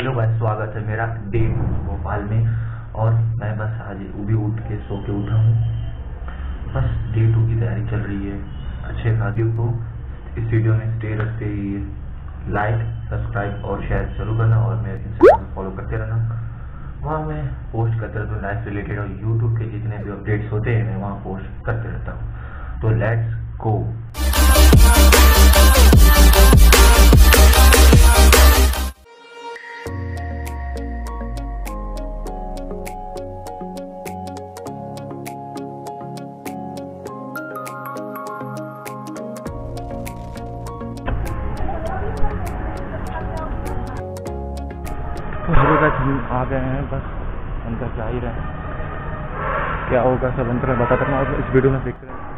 Hello भाई, स्वागत है मेरा डे भोपाल में। और मैं बस आज अभी उठ के सो के उठा हूँ। बस डे 2 की तैयारी चल रही है। अच्छे खासी को इस वीडियो में स्टे रखते ही लाइक, सब्सक्राइब और शेयर जरूर करना, और मेरे इंस्टाग्राम में फॉलो करते रहना। वहाँ मैं पोस्ट करते रहता हूँ लाइफ रिलेटेड, और यूट्यूब के जितने भी अपडेट्स होते हैं मैं वहाँ पोस्ट करते रहता हूँ। तो लेट्स गो। तो हेलो गाइस, हम आ गए हैं, बस अंदर जा ही रहे हैं। क्या होगा सब अंदर में बताता हूँ, और इस वीडियो में देखते हैं।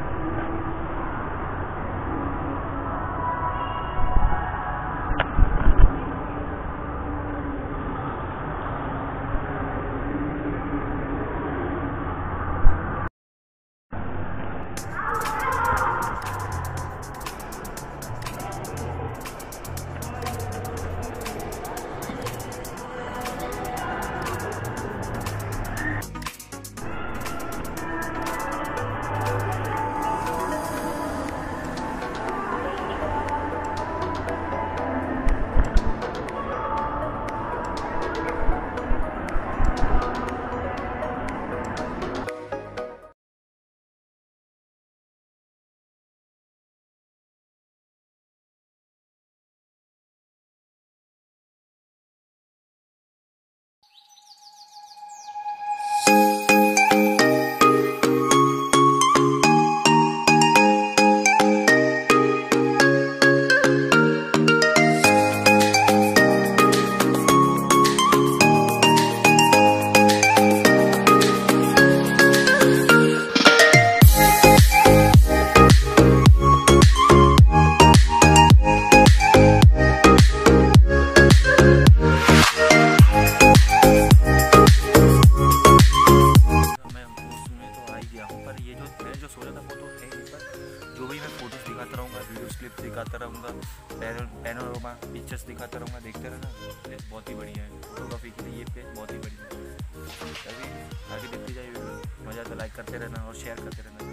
जो भी मैं फोटोज दिखाता रहूँगा, वीडियोस क्लिप्स दिखाता रहूँगा, पैनोरामा पिक्चर्स दिखाता रहूँगा, देखते रहना। प्लेस बहुत ही बढ़िया है फोटोग्राफी के लिए, ये प्लेस बहुत ही बढ़िया है। तभी आगे देखते जाइए वीडियो, मज़ा तो लाइक करते रहना और शेयर करते रहना।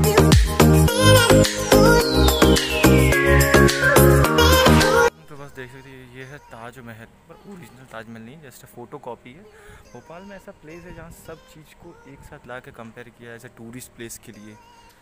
तो बस देख सकते हैं, ये है ताजमहल, पर ओरिजिनल ताजमहल नहीं, जस्ट फोटो कॉपी है। भोपाल में ऐसा प्लेस है जहाँ सब चीज़ को एक साथ ला के कंपेयर किया है एज ए टूरिस्ट प्लेस के लिए।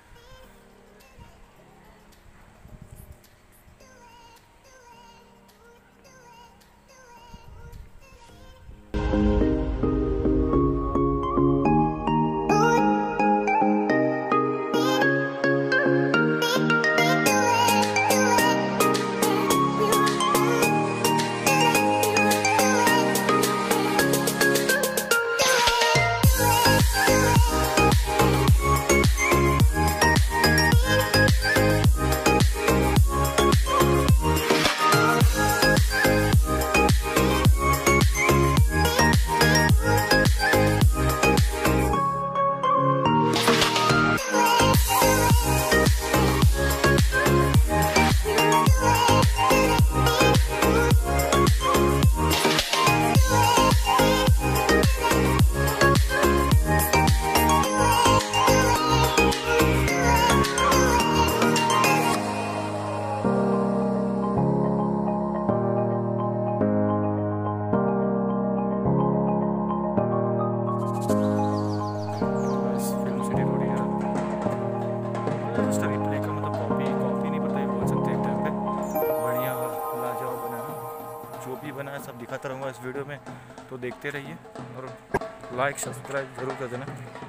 जो भी बना है सब दिखाता रहूँगा इस वीडियो में, तो देखते रहिए और लाइक सब्सक्राइब जरूर कर देना।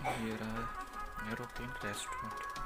ये रहा एरोप्लेन रेस्टोरेंट।